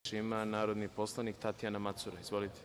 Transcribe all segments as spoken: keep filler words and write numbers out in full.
ima narodni poslanik Tatjana Macura. Izvolite.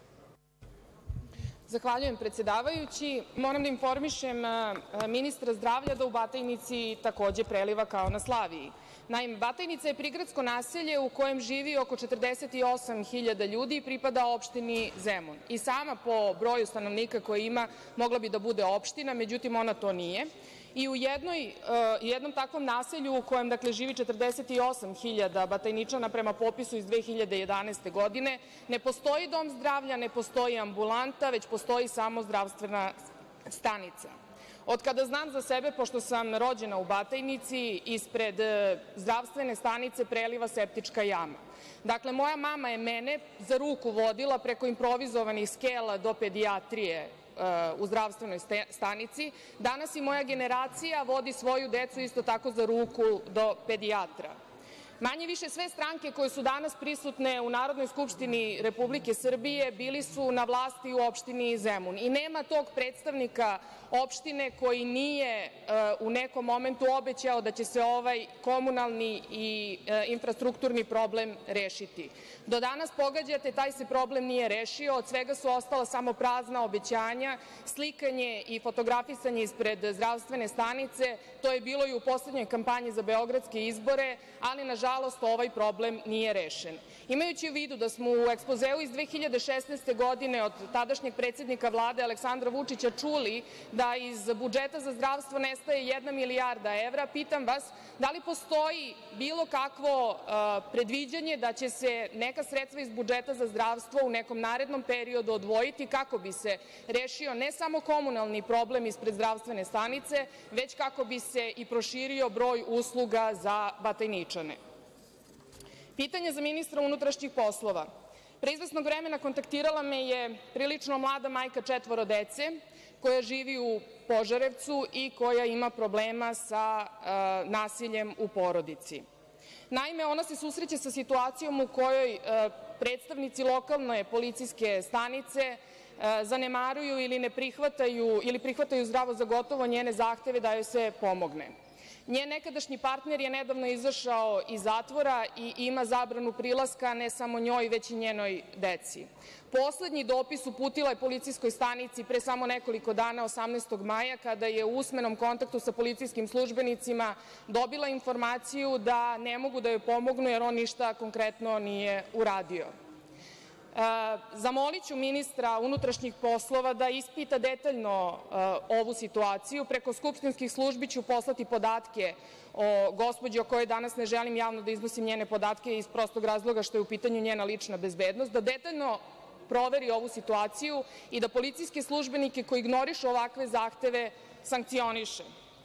Zahvaljujem, predsedavajući. Moram da informišem ministra zdravlja da u Batajnici takođe preliva kao na Slaviji. Naime, Batajnica je prigradsko naselje u kojem živi oko četrdeset osam hiljada ljudi i pripada opštini Zemun. I sama po broju stanovnika koje ima mogla bi da bude opština, međutim ona to nije. I u jednoj, jednom takvom naselju u kojem dakle, živi četrdeset osam hiljada Batajničana prema popisu iz dve hiljade jedanaeste. godine ne postoji dom zdravlja, ne postoji ambulanta, već postoji samo zdravstvena stanica. Od kada znam za sebe, pošto sam rođena u Batajnici, ispred zdravstvene stanice preliva septička jama. Dakle, moja mama je mene za ruku vodila preko improvizovanih skela do pedijatrije u zdravstvenoj stanici. Danas i moja generacija vodi svoju decu isto tako za ruku do pedijatra. Manje više sve stranke koje su danas prisutne u Narodnoj skupštini Republike Srbije bili su na vlasti u opštini Zemun i nema tog predstavnika opštine koji nije u nekom momentu obećao da će se ovaj komunalni i infrastrukturni problem rešiti. Do danas pogađate, taj se problem nije rešio, od svega su ostala samo prazna obećanja, slikanje i fotografisanje ispred zdravstvene stanice. To je bilo i u poslednjoj kampanji za beogradske izbore, ali nažalost Nažalost, ovaj problem nije rešen. Imajući u vidu da smo u ekspozeu iz dve hiljade šesnaeste. godine od tadašnjeg predsednika Vlade Aleksandra Vučića čuli da iz budžeta za zdravstvo nestaje jedna milijarda evra, pitam vas da li postoji bilo kakvo predviđanje da će se neka sredstva iz budžeta za zdravstvo u nekom narednom periodu odvojiti kako bi se rešio ne samo komunalni problem ispred zdravstvene stanice, već kako bi se i proširio broj usluga za Batajničane. Pitanje za ministra unutrašnjih poslova. Pre izvesnog vremena kontaktirala me je prilično mlada majka četvoro dece koja živi u Požarevcu i koja ima problema sa nasiljem u porodici. Naime, ona se susreće sa situacijom u kojoj predstavnici lokalne policijske stanice zanemaruju ili ne prihvataju ili prihvataju zdravo za gotovo njene zahteve da joj se pomogne. Njen nekadašnji partner je nedavno izašao iz zatvora i ima zabranu prilaska ne samo njoj, već i njenoj deci. Poslednji dopis uputila je policijskoj stanici pre samo nekoliko dana, osamnaestog maja, kada je u usmenom kontaktu sa policijskim službenicima dobila informaciju da ne mogu da joj pomognu jer on ništa konkretno nije uradio. Zamoliću ministra unutrašnjih poslova da ispita detaljno ovu situaciju. Preko skupštinskih službi ću poslati podatke o gospođi o kojoj danas ne želim javno da iznosim njene podatke iz prostog razloga što je u pitanju njena lična bezbednost, da detaljno proveri ovu situaciju i da policijske službenike koji ignorišu ovakve zahteve sankcioniše,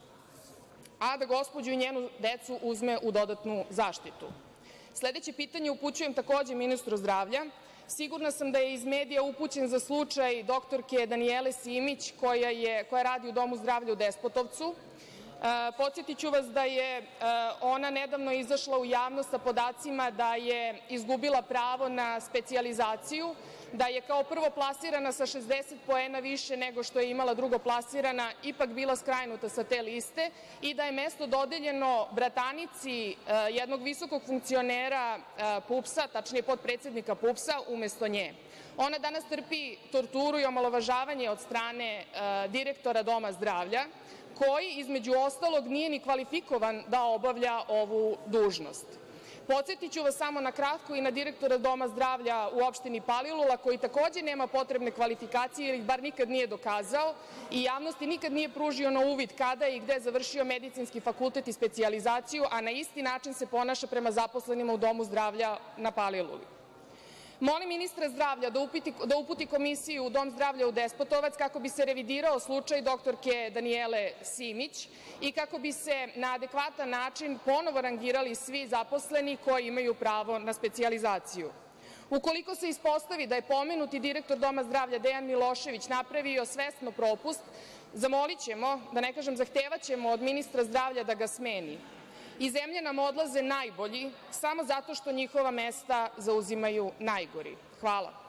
a da gospođu i njenu decu uzme u dodatnu zaštitu. Sledeće pitanje upućujem takođe ministru zdravlja. Sigurna sam da je iz medija upućen za slučaj doktorke Danijele Simić koja radi u Domu zdravlja u Despotovcu. Podsjetiću vas da je ona nedavno izašla u javnost sa podacima da je izgubila pravo na specijalizaciju, da je kao prvoplasirana sa šezdeset poena više nego što je imala drugoplasirana ipak bila skrajnuta sa te liste i da je mesto dodeljeno bratanici jednog visokog funkcionera PUPS-a, tačnije potpredsednika PUPS-a, umesto nje. Ona danas trpi torturu i omalovažavanje od strane direktora Doma zdravlja, koji, između ostalog, nije ni kvalifikovan da obavlja ovu dužnost. Podsjetiću vas samo na kratko i na direktora Doma zdravlja u opštini Palilula, koji takođe nema potrebne kvalifikacije ili ih bar nikad nije dokazao i javnosti nikad nije pružio na uvid kada je i gde završio medicinski fakultet i specijalizaciju, a na isti način se ponaša prema zaposlenima u Domu zdravlja na Paliluli. Molim ministra zdravlja da uputi komisiju u Dom zdravlja u Despotovac kako bi se revidirao slučaj doktorke Danijele Simić i kako bi se na adekvatan način ponovo rangirali svi zaposleni koji imaju pravo na specijalizaciju. Ukoliko se ispostavi da je pomenuti direktor Doma zdravlja Dejan Milošević napravio svesno propust, zamolićemo, da ne kažem zahtevaćemo od ministra zdravlja da ga smeni. Iz zemlje nam odlaze najbolji samo zato što njihova mesta zauzimaju najgori. Hvala.